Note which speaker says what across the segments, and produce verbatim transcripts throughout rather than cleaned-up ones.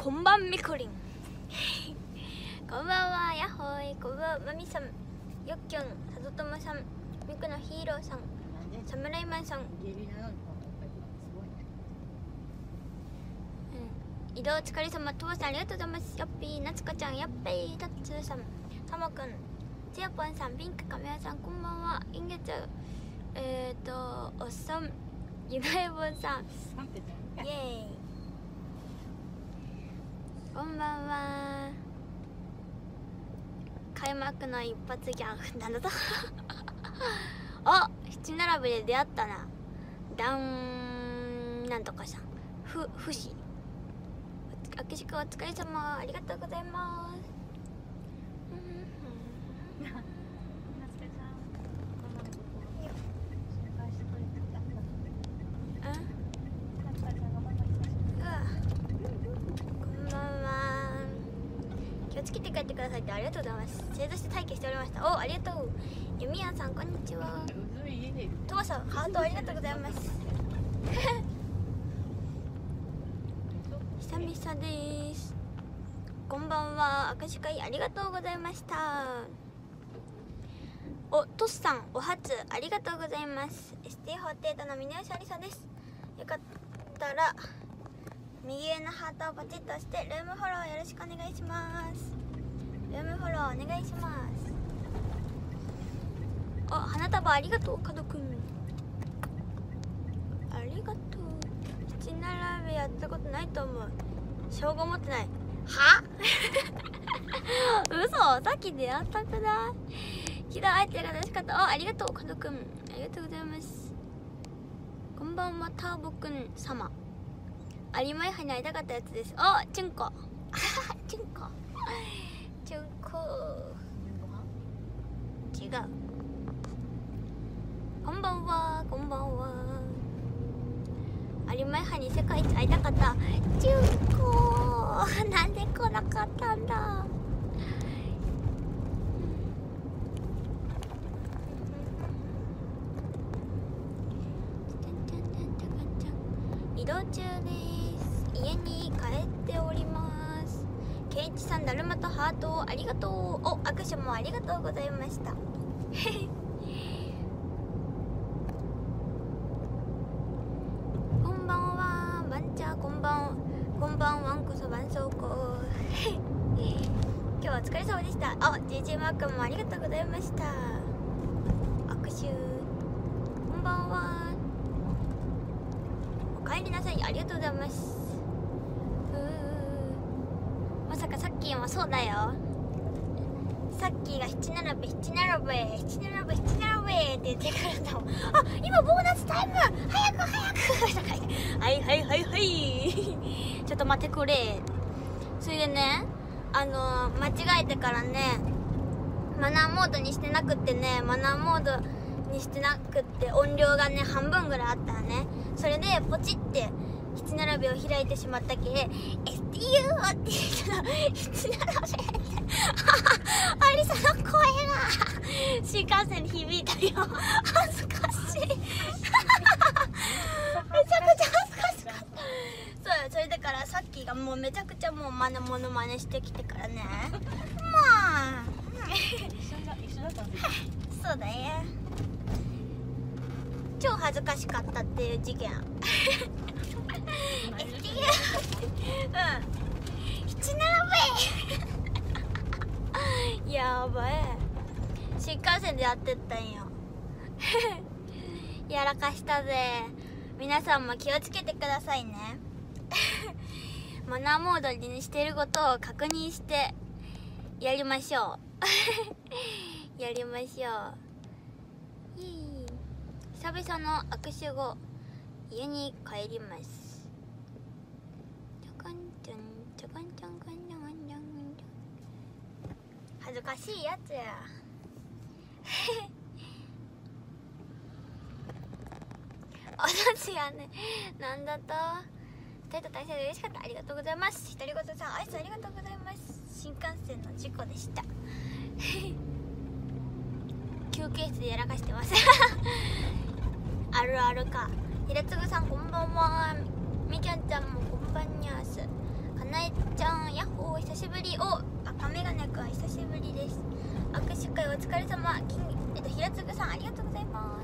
Speaker 1: こんばんみこりんこんばんは、やっほーい。こんばんは、まみさん、よっきゅん、さとともさん、みくのヒーローさん、サムライマンさん、うん、移動お疲れ様、ともさんありがとうございます。よっぴー、なつかちゃん、やっぺー、たっつーさん、たもくん、つやぽんさん、ピンクかめやさん、こんばんは。インゲツ、えーと、おっさん、ゆなえぼんさん、イエーイ。こんばんは。開幕の一発ギャンなんだとあ、七並べで出会ったな。ダンなんとかさん、ふふしあきしくお疲れ様、ありがとうございます。つけて帰ってくださいってありがとうございます。正座して待機しておりました。お、ありがとう。ゆみやんさんこんにちは。とわさんハートありがとうございます。久々です。こんばんは。握手会ありがとうございました。お、トスさんお初ありがとうございます。 エスティーフォーティーエイト の峰吉ありさです。よかったら右上のハートをポチッと押してルームフォローよろしくお願いします。ルームフォローお願いします。あ、花束ありがとう、かどくん。ありがとう。七並べやったことないと思う。称号持ってない。は嘘、さっき出会ったくない。ひどい相手が楽しかった。あ、ありがとう、かどくん。ありがとうございます。こんばんは、ターボくん様。有馬杯に会いたかったやつです。あ、チュンコチュンコチュンコ違う。こんばんは、こんばんは。有馬杯に世界一会いたかった。チュンコなんで来なかったんだ。移動中です。家に帰っております。ケイチさん、だるまとハートありがとう。お、握手もありがとうございましたこんばんは、バンチャーこんばんこんばんわんこそばんそうこ今日はお疲れ様でした。あ、ジェジェマークもありがとうございました。握手こんばんは。お帰りなさい、ありがとうございます。まさかさっきもそうだよ。さっきが七並べ七並べ七並べ七並べって言ってくるんだもん。あ、今ボーナスタイム早く早くはいはいはいはいちょっと待ってくれ。それでね、あのー、間違えてからね、マナーモードにしてなくってね、マナーモードにしてなくって音量がね半分ぐらいあったらね、それでポチって七並べを開いてしまったけ エスティーユー って言うの七並べアリサの声が新幹線に響いたよ。恥ずかしいめちゃくちゃ恥ずかしかった。そう、それだからさっきがもうめちゃくちゃもうマネモノマネしてきてからねまあそうだよ、超恥ずかしかったっていう事件うん七並べやばい、新幹線でやってったんよやらかしたぜ。皆さんも気をつけてくださいねマナーモードにしてることを確認してやりましょうやりましょう。いい久々の握手後家に帰ります。ちょこんちょんちょこんちょんこんちょんこんちょん恥ずかしいやつや私やね、なんだとデート大切で嬉しかった、ありがとうございます。独り言さんアイスありがとうございます。新幹線の事故でした休憩室でやらかしてますあるあるか。ひらつぐさんこんばんは。みきゃんちゃんもこんばんにゃーす。かなえちゃん、ヤッホー、久しぶり。お、赤メガネくん久しぶりです。握手会お疲れ様。きんえっと平嗣さんありがとうございます。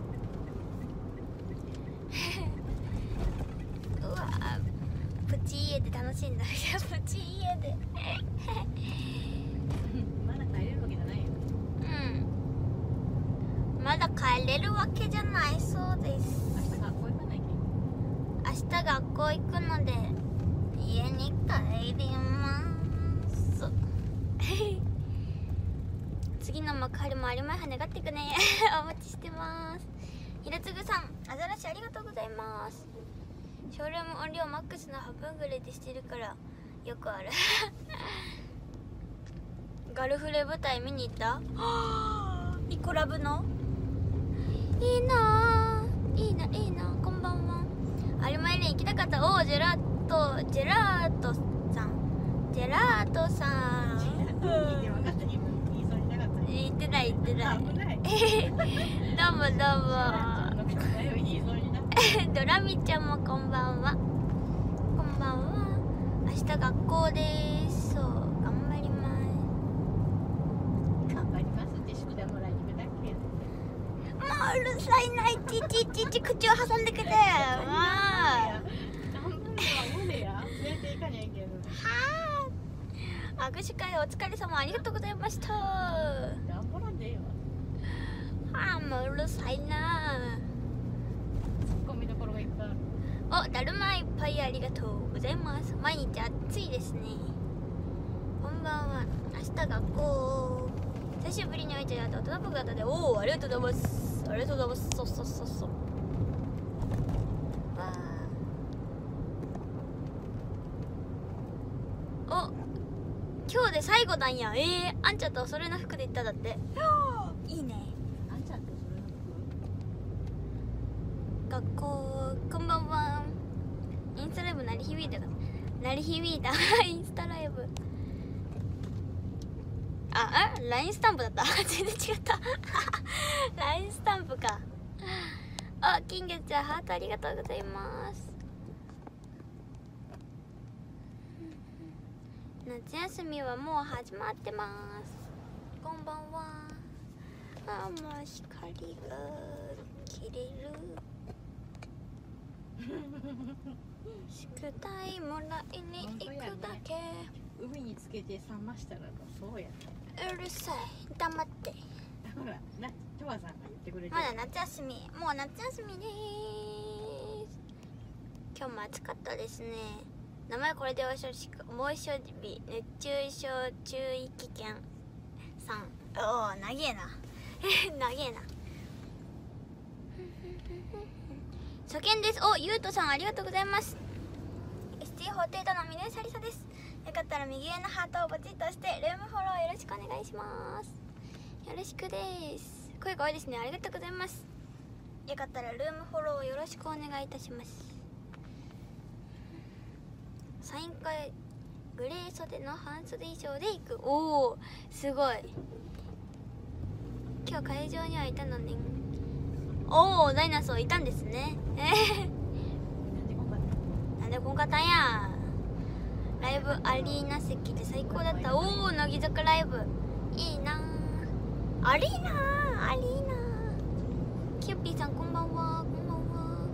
Speaker 1: うわプチ家で楽しんだ。プチ家で
Speaker 2: まだ帰れるわけじゃないよ。
Speaker 1: うん、まだ帰れるわけじゃないそうです。
Speaker 2: 明日学校行かないけど。
Speaker 1: 明日学校行くので家に帰ります次の幕張もありまいは願ってくねお待ちしてます。平嗣さんアザラシありがとうございます。ショールーム音量マックスの半分ぐらいでしてるからよくあるガルフレ舞台見に行った？イコラブのいいなぁ、いいな、いいな。こんばんは。有馬エレン行きたかった。おー、ジェラート、ジェラートさん、ジェラートさん。言ってない言ってない。どうもどうも。ドラミちゃんもこんばんは。こんばんは。明日学校です。そう、頑張ります。
Speaker 2: 頑張りますって宿題もらいに行くだけ。
Speaker 1: もううるさいな、いちいちいちいち口を挟んでくれ。まあ。握手会お疲れ様ありがとうございました。
Speaker 2: 頑張らんでええわ。
Speaker 1: あーもううるさいな。
Speaker 2: ツッコミどころがいっぱいある。
Speaker 1: お、だるまいっぱいありがとうございます。毎日暑いですね。こんばんは。明日学校久しぶりに会いたいなと大人っぽくなったで。おお、ありがとうございます。ありがとうございます。そうそうそうそう。わあ、お、今日で最後なんや。ええー、あんちゃんとそれの服で行っただって。いいね。
Speaker 2: あんちゃんとそれの
Speaker 1: 服。学校こんばんは。インスタライブ鳴り響いたか鳴り響いたインスタライブ。あ、あ、ラインスタンプだった全然違ったラインスタンプか。あ、金月ちゃんハートありがとうございます。夏休みはもう始まってます。こんばんは。あ、もう光が切れる宿題もらいに行くだけ。
Speaker 2: 海につけて冷ましたらそうやね。
Speaker 1: うるさい、黙って。
Speaker 2: ほら、な、トワさんが言ってくれてる。
Speaker 1: まだ夏休み、もう夏休みです。今日も暑かったですね。名前これでおしょしく、猛暑日、熱中症注意危険さん。おお、長えな長えな。初見です。お、ゆうとさんありがとうございます。エスティーフォーティートのミネサリサです。よかったら右上のハートをポチッと押してルームフォローよろしくお願いします。よろしくです。声が多いですね。ありがとうございます。よかったらルームフォローよろしくお願いいたします。サイン会グレー袖の半袖衣装で行く。おお、すごい。今日会場にはいたのね。おお、ダイナソーいたんですね。えー、なんでこんかったんや。ライブアリーナ席で最高だった。おお、乃木坂ライブいいな。アリーナーアリーナー。キューピーさんこんばんは。こんばんは。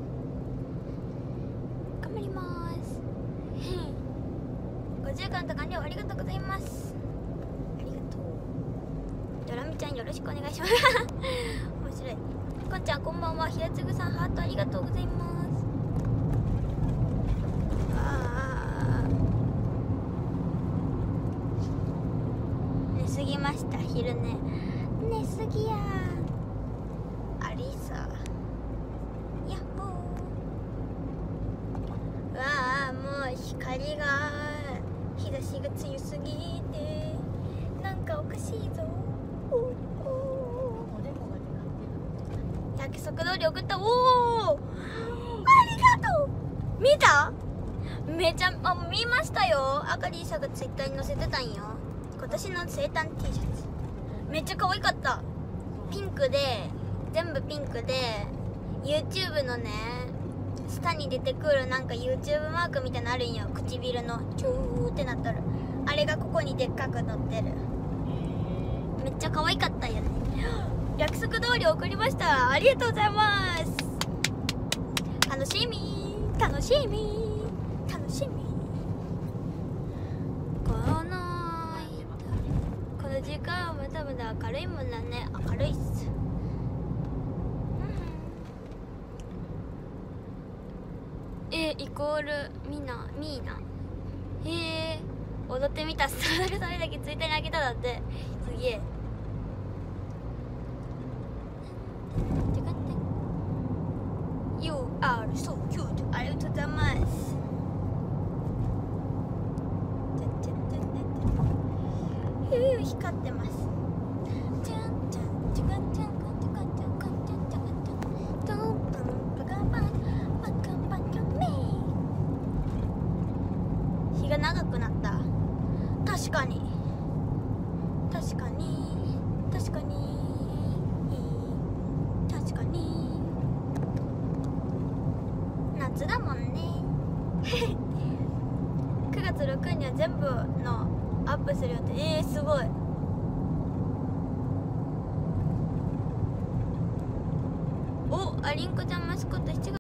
Speaker 1: 頑張りますごじゅうカウント完了ありがとうございます。ありがとう。ドラミちゃんよろしくお願いします面白い。こんちゃんこんばんは。ひらつぐさんハートありがとうございます。あー、寝すぎました。昼寝寝すぎや。ありさやっほー。わあ、もう光が日差しが強すぎてなんかおかしいぞ。おお、約束通り送った。おお、ありがとう。見た？めちゃあ見ましたよ。あかりさんがツイッターに載せてたんよ。今年の生誕 T シャツめっちゃ可愛かった。ピンクで全部ピンクで YouTube のね下に出てくるなんか YouTube マークみたいなのあるんよ。唇のチューってなっとる。あれがここにでっかく載ってる。めっちゃ可愛かったよね。約束通り送りました。ありがとうございます。楽しみ楽しみ楽しみ。このこの時間はまだまだ明るいもんだね。明るいっす。えイコールミナミーナ。へえ踊ってみた。それだけツイッターにあげただって。すげえ。You are so cute。ありがとうございます。ふう光ってます。日が長くなった。確かに確かに確かに確かに夏だもんね。くがつろくにちには全部のアップするよって。えー、すごい。お、ありんこちゃんマスコットしちがつ